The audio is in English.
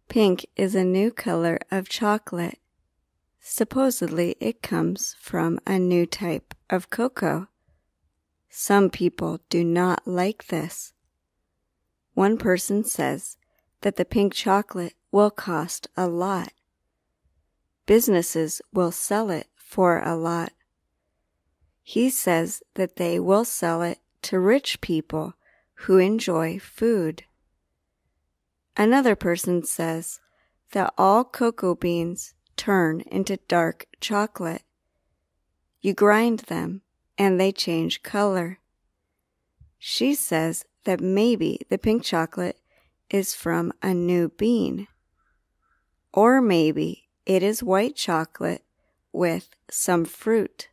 Pink is a new color of chocolate. Supposedly it comes from a new type of cocoa. Some people do not like this. One person says that the pink chocolate will cost a lot. Businesses will sell it for a lot. He says that they will sell it to rich people who enjoy food. Another person says that all cocoa beans turn into dark chocolate. You grind them and they change color. She says that maybe the pink chocolate is from a new bean. Or maybe it is white chocolate with some fruit.